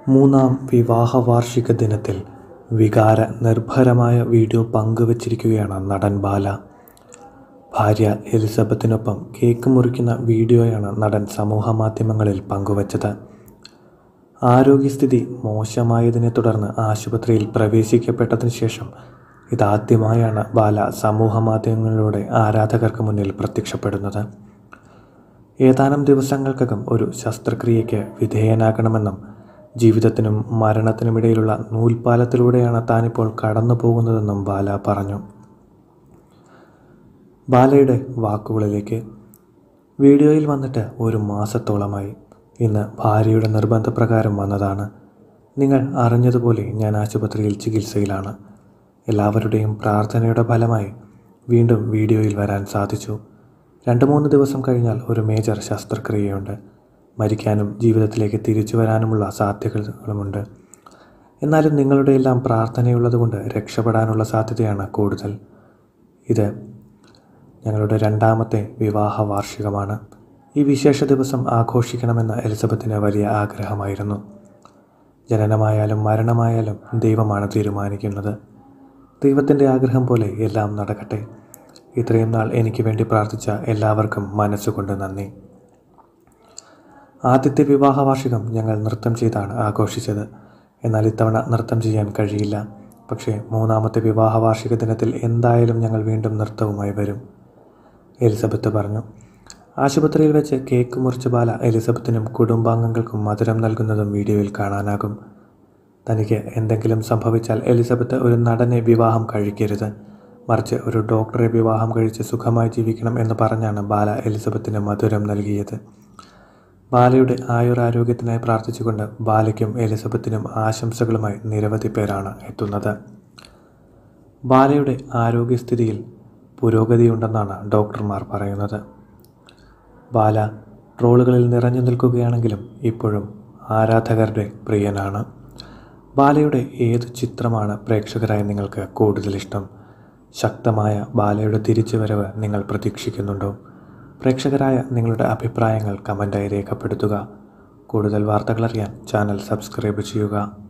മൂന്നാം വിവാഹ വാർഷിക ദിനത്തിൽ വികാര നിർഭരമായ വീഡിയോ പങ്കുവച്ചിരിക്കുകയാണ് നടൻ ബാല. ഭാര്യ എലിസബത്തിനൊപ്പം കേക്ക് മുറിക്കുന്ന വീഡിയോയാണ് നടൻ സമൂഹമാധ്യമങ്ങളിൽ പങ്കുവച്ചത്. ആരോഗ്യസ്ഥിതി മോശമായതിനെ തുടർന്ന് ആശുപത്രിയിൽ പ്രവേശിക്കപ്പെട്ടതിന് ശേഷം ഇതാദ്യമായാണ് ബാല സമൂഹമാധ്യമങ്ങളിലൂടെ ആരാധകർക്ക് മുന്നിൽ പ്രത്യക്ഷപ്പെടുന്നത്. ഏതാനും ദിവസങ്ങൾക്കകം ഒരു ശസ്ത്രക്രിയയ്ക്ക് വിധേയനാകണമെന്നും ജീവിതത്തിനും മരണത്തിനുമിടയിലുള്ള നൂൽപ്പാലത്തിലൂടെയാണ് താനിപ്പോൾ കടന്നു പോകുന്നതെന്നും ബാല പറഞ്ഞു. ബാലയുടെ വാക്കുകളിലേക്ക്: വീഡിയോയിൽ വന്നിട്ട് 1 മാസത്തോളമായി. ഇന്ന് ഭാര്യയുടെ നിർബന്ധപ്രകാരം വന്നതാണ്. നിങ്ങൾ അറിഞ്ഞതുപോലെ ഞാൻ ആശുപത്രിയിൽ ചികിത്സയിലാണ്. എല്ലാവരുടെയും പ്രാർത്ഥനയുടെ ഫലമായി വീണ്ടും വീഡിയോയിൽ വരാൻ സാധിച്ചു. 2-3 ദിവസം കഴിഞ്ഞാൽ ഒരു മേജർ ശസ്ത്രക്രിയയുണ്ട്. മരിക്കാനും ജീവിതത്തിലേക്ക് തിരിച്ചു വരാനുമുള്ള സാധ്യതകളുമുണ്ട്. എന്നാലും നിങ്ങളുടെ എല്ലാം പ്രാർത്ഥനയുള്ളതുകൊണ്ട് രക്ഷപ്പെടാനുള്ള സാധ്യതയാണ് കൂടുതൽ. ഇത് ഞങ്ങളുടെ 2ാമത്തെ വിവാഹ വാർഷികമാണ്. ഈ വിശേഷ ദിവസം ആഘോഷിക്കണമെന്ന് എലിസബത്തിന് വലിയ ആഗ്രഹമായിരുന്നു. ജനനമായാലും മരണമായാലും ദൈവമാണ് തീരുമാനിക്കുന്നത്. ദൈവത്തിൻ്റെ ആഗ്രഹം പോലെ എല്ലാം നടക്കട്ടെ. ഇത്രയും നാൾ എനിക്ക് വേണ്ടി പ്രാർത്ഥിച്ച എല്ലാവർക്കും മനസ്സുകൊണ്ട് നന്ദി. ആദ്യത്തെ വിവാഹ വാർഷികം ഞങ്ങൾ നൃത്തം ചെയ്താണ് ആഘോഷിച്ചത്. എന്നാൽ ഇത്തവണ നൃത്തം ചെയ്യാൻ കഴിയില്ല. പക്ഷേ 3ാമത്തെ വിവാഹ വാർഷിക ദിനത്തിൽ എന്തായാലും ഞങ്ങൾ വീണ്ടും നൃത്തവുമായി വരും, എലിസബത്ത് പറഞ്ഞു. ആശുപത്രിയിൽ വെച്ച് കേക്ക് മുറിച്ച ബാല എലിസബത്തിനും കുടുംബാംഗങ്ങൾക്കും മധുരം നൽകുന്നതും വീഡിയോയിൽ കാണാനാകും. തനിക്ക് എന്തെങ്കിലും സംഭവിച്ചാൽ എലിസബത്ത് ഒരു നടനെ വിവാഹം കഴിക്കരുത്, മറിച്ച് ഒരു ഡോക്ടറെ വിവാഹം കഴിച്ച് സുഖമായി ജീവിക്കണം എന്ന് പറഞ്ഞാണ് ബാല എലിസബത്തിന് മധുരം നൽകിയത്. ബാലയുടെ ആയുരാരോഗ്യത്തിനായി പ്രാർത്ഥിച്ചുകൊണ്ട് ബാലയ്ക്കും എലിസബത്തിനും ആശംസകളുമായി നിരവധി പേരാണ് എത്തുന്നത്. ബാലയുടെ ആരോഗ്യസ്ഥിതിയിൽ പുരോഗതിയുണ്ടെന്നാണ് ഡോക്ടർമാർ പറയുന്നത്. ബാല ട്രോളുകളിൽ നിറഞ്ഞു നിൽക്കുകയാണെങ്കിലും ഇപ്പോഴും ആരാധകരുടെ പ്രിയനാണ്. ബാലയുടെ ഏതു ചിത്രമാണ് പ്രേക്ഷകരായി നിങ്ങൾക്ക് കൂടുതൽ ഇഷ്ടം? ശക്തമായ ബാലയുടെ തിരിച്ചുവരവ് നിങ്ങൾ പ്രതീക്ഷിക്കുന്നുണ്ടോ? പ്രേക്ഷകരായ നിങ്ങളുടെ അഭിപ്രായങ്ങൾ കമൻ്റായി രേഖപ്പെടുത്തുക. കൂടുതൽ വാർത്തകളറിയാൻ ചാനൽ സബ്സ്ക്രൈബ് ചെയ്യുക.